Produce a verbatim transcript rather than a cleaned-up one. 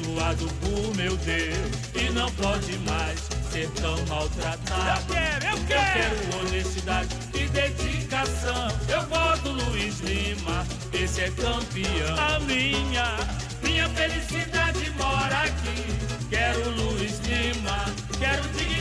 abençoado por meu Deus e não pode mais ser tão maltratado. Eu quero, eu quero, eu quero honestidade e dedicação. Eu voto Luiz Lima, esse é campeão. A minha, minha felicidade mora aqui. Quero Luiz Lima, quero dignidade.